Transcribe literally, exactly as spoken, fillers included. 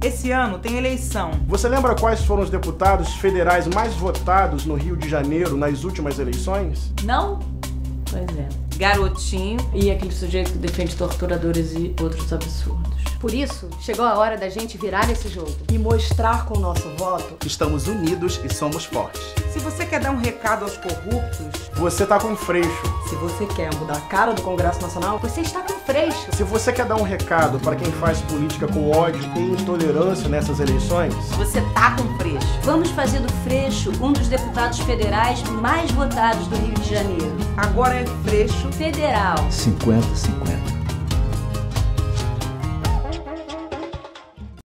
Esse ano tem eleição. Você lembra quais foram os deputados federais mais votados no Rio de Janeiro nas últimas eleições? Não? Pois é. Garotinho. E aquele sujeito que defende torturadores e outros absurdos. Por isso, chegou a hora da gente virar esse jogo. E mostrar com o nosso voto que estamos unidos e somos fortes. Se você quer dar um recado aos corruptos, você tá com freixo. Se você quer mudar a cara do Congresso Nacional, você está com freixo. Se você quer dar um recado para quem faz política com ódio e intolerância nessas eleições, você tá com freixo. Vamos fazer do Freixo um dos deputados federais mais votados do Rio de Janeiro. Agora é Freixo Federal. cinquenta a cinquenta.